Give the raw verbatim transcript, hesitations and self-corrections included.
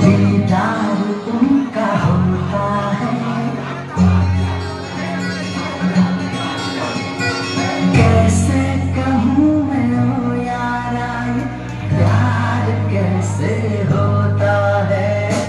दीदार उनका होता है, कैसे कहूँ मैं ओ यारा, ये प्यार कैसे होता है।